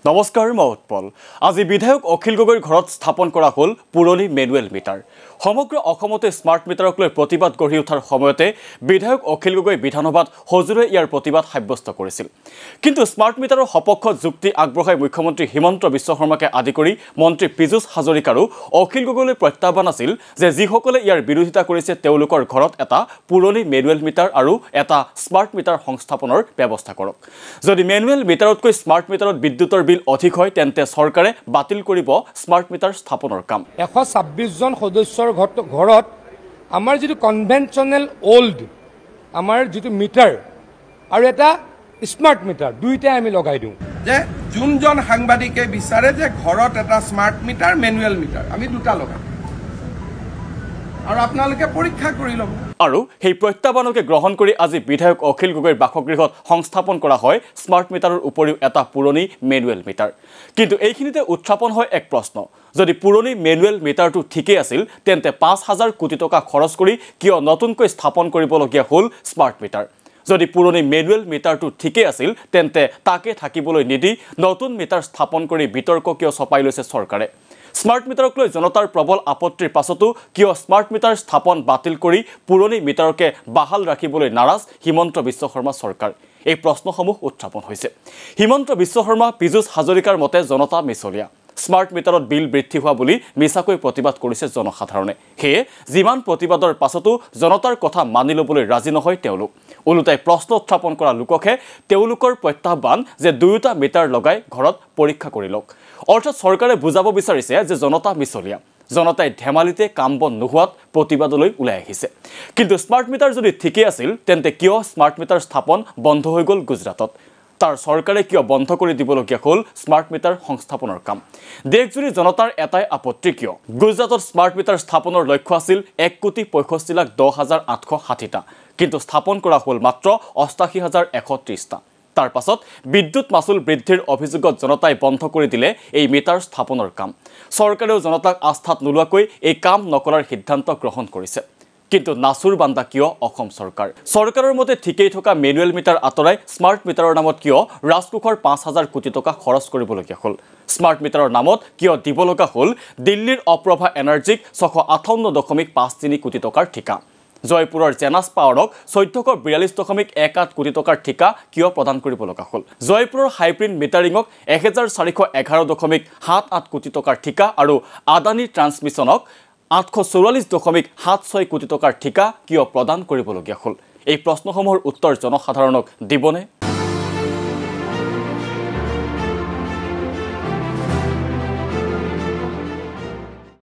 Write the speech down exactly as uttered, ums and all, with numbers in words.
নমস্কাৰ মই উৎপল আজি বিধায়ক অখিল গগৈৰ ঘৰত স্থাপন কৰা হল পুৰণি মেনুৱেল মিটাৰ সমগ্ৰ অসমতে স্মাৰ্ট মিটাৰক লৈ প্ৰতিবাদ গঢ়ি উঠাৰ সময়তে বিধায়ক অখিল গগৈ বিধানসভাত হজুৰে ইয়াৰ প্ৰতিবাদ সাব্যস্ত কৰিছিল কিন্তু স্মাৰ্ট মিটাৰৰ সপক্ষত যুক্তি আগবঢ়াই মুখ্যমন্ত্ৰী হিমন্ত বিশ্ব শৰ্মাকে আদি কৰি মন্ত্ৰী পীযুষ হাজৰিকাৰো অখিল গগৈলৈ প্ৰত্যাহ্বান আছিল যে যিসকলে ইয়াৰ বিৰোধিতা কৰিছে তেওঁলোকৰ ঘৰত এটা পুৰণি মেনুৱেল মিটাৰ আৰু এটা স্মাৰ্ট মিটাৰ সংস্থাপনৰ ব্যৱস্থা কৰক যদি মেনুৱেল মিটাৰতকৈ স্মাৰ্ট মিটাৰত বিদ্যুতৰ বিল অধিক হয় তেন্তে চৰকাৰে বাতিল কৰিব স্মাৰ্ট মিটাৰ স্থাপনৰ কাম এশ ছাব্বিছ জন সদস্যৰ ঘৰত আমাৰ যেটো কনভেনচনেল ওল্ড আমাৰ যেটো মিটাৰ আৰু এটা স্মাৰ্ট মিটাৰ দুইটাই আমি লগাই দিওঁ যে যোনজন সাংবাদিকে বিচাৰে যে ঘৰত এটা স্মাৰ্ট মিটাৰ মেনুৱেল মিটাৰ আমি দুটা লগাম আৰু আপোনালোকে পৰীক্ষা কৰি ল'ব আৰু সেই প্ৰত্যাহ্বানকে গ্ৰহণ কৰি আজি বিধায়ক অখিল গগৈৰ বাসগৃহত সংস্থাপন কৰা হয় স্মাৰ্ট মিটাৰৰ উপৰিও এটা পুৰণি মেনুৱেল মিটাৰ কিন্তু এইখিনিতে উত্থাপন হয় এক প্ৰশ্ন যদি পুৰণি মেনুৱেল মিটাৰটো ঠিকই আছিল তেন্তে পাঁচ হাজাৰ কোটি টকা খৰচ কৰি কিয় নতুনকৈ স্থাপন কৰিবলগীয়া হ'ল স্মাৰ্ট মিটাৰ যদি পুৰণি মেনুৱেল মিটাৰটো ঠিকই আছিল তেন্তে তাকে থাকিবলৈ নিদি নতুন মিটাৰ স্থাপন কৰি বিতৰ্ক কিয় ছপাই লৈছে চৰকাৰে স্মাৰ্ট মিটাৰক লৈ জনতাৰ প্ৰবল আপত্তিৰ পাছতো কিয় স্মাৰ্ট মিটাৰ স্থাপন বাতিল কৰি পুৰণি মিটাৰকে বাহাল ৰাখিবলৈ নাৰাজ হিমন্ত বিশ্ব শৰ্মা চৰকাৰ এই প্ৰশ্নসমূহ উত্থাপন হৈছে হিমন্ত বিশ্ব শৰ্মা পীযুষ হাজৰিকাৰ মতে জনতা মিছলীয়া স্মাৰ্ট মিটাৰত বিল বৃদ্ধি হোৱা বুলি মিছাকৈ প্ৰতিবাদ কৰিছে জনসাধাৰণে সেয়ে যিমান প্ৰতিবাদৰ পাছতো জনতাৰ কথা মানি ল'বলৈ ৰাজি নহয় তেওঁলোক ওলোটাই প্ৰশ্ন উত্থাপন কৰা লোককে তেওঁলোকৰ প্ৰত্যাহ্বান যে দুয়োটা মিটাৰ লগাই ঘৰত পৰীক্ষা কৰি লওক অৰ্থাৎ চৰকাৰে বুজাব বিচাৰিছে যে জনতা মিছলীয়া জনতাই ধেমালিতে কাম বন নোহোৱাত প্ৰতিবাদলৈ ওলাই আহিছে কিন্তু স্মাৰ্ট মিটাৰ যদি ঠিকই আছিল তেন্তে কিয় স্মাৰ্ট মিটাৰ স্থাপন বন্ধ হৈ গ'ল গুজৰাটত তাৰ চৰকাৰে কিয় বন্ধ কৰি দিবলগীয়া হ'ল স্মাৰ্ট মিটাৰ সংস্থাপনৰ কাম দেশজুৰি জনতাৰ এটাই আপত্তি কিয় গুজৰাটত স্মাৰ্ট মিটাৰ স্থাপনৰ লক্ষ্য আছিল এক কোটি পঁয়ষষ্ঠি লাখ দহ হাজাৰ আঠশ ষাঠিটা কিন্তু স্থাপন কৰা হ'ল মাত্ৰ অষ্টাশী হাজাৰ এশ ত্ৰিশটা তাৰ পাছত বিদ্যুৎ মাচুল বৃদ্ধিৰ অভিযোগত জনতাই বন্ধ কৰি দিলে এই মিটাৰ স্থাপনৰ কাম চৰকাৰেও জনতাক আস্থাত নোলোৱাকৈ এই কাম নকৰাৰ সিদ্ধান্ত গ্ৰহণ কৰিছে কিন্তু নাচুৰ বান্দা কিয় অসম চৰকাৰ চৰকাৰৰ মতে ঠিকই থকা মেনুৱেল মিটাৰ আঁতৰাই স্মাৰ্ট মিটাৰৰ নামত কিয় ৰাজকোষৰ পাঁচ হাজাৰ কোটি টকা খৰচ কৰিবলগীয়া হ'ল স্মাৰ্ট মিটাৰৰ নামত কিয় দিব লগা হ'ল দিল্লীৰ অপ্ৰভা এনাৰ্জিক ছশ আঠাৱন্ন দশমিক পাঁচ তিনি কোটি টকাৰ ঠিকা জয়পুৰৰ জেনাছ পাৱাৰক চৈধ্যশ বিয়াল্লিছ দশমিক এক আঠ কোটি টকাৰ ঠিকা কিয় প্ৰদান কৰিব লগা হ'ল জয়পুৰৰ হাইপ্ৰিণ্ট মিটাৰিঙক এক হাজাৰ চাৰিশ এঘাৰ দশমিক সাত আঠ কোটি টকাৰ ঠিকা আৰু আদানী ট্ৰান্সমিশ্যনক আঠশ চৌৰাল্লিছ দশমিক সাত ছয় কোটি টকাৰ ঠিকা কিয় প্ৰদান কৰিবলগীয়া হ'ল এই প্ৰশ্নসমূহৰ উত্তৰ জনসাধাৰণক দিবনে